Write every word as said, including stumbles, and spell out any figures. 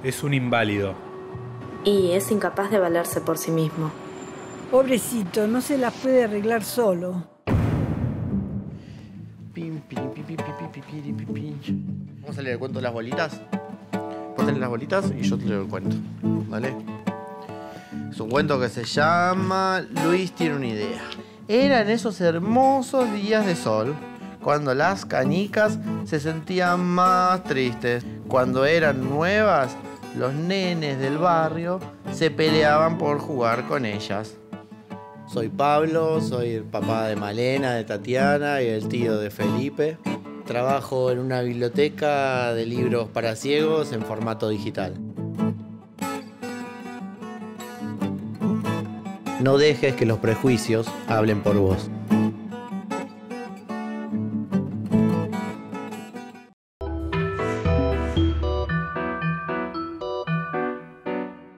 Es un inválido. Y es incapaz de valerse por sí mismo. Pobrecito, no se las puede arreglar solo. Pim, pim, pim, pim, pim, pim, pim, pim, pim. Vamos a leer el cuento de las bolitas. Vos tenés las bolitas y yo te leo el cuento. ¿Vale? Es un cuento que se llama Luis tiene una idea. Eran esos hermosos días de sol cuando las canicas se sentían más tristes. Cuando eran nuevas, los nenes del barrio se peleaban por jugar con ellas. Soy Pablo, soy el papá de Malena, de Tatiana y el tío de Felipe. Trabajo en una biblioteca de libros para ciegos en formato digital. No dejes que los prejuicios hablen por vos.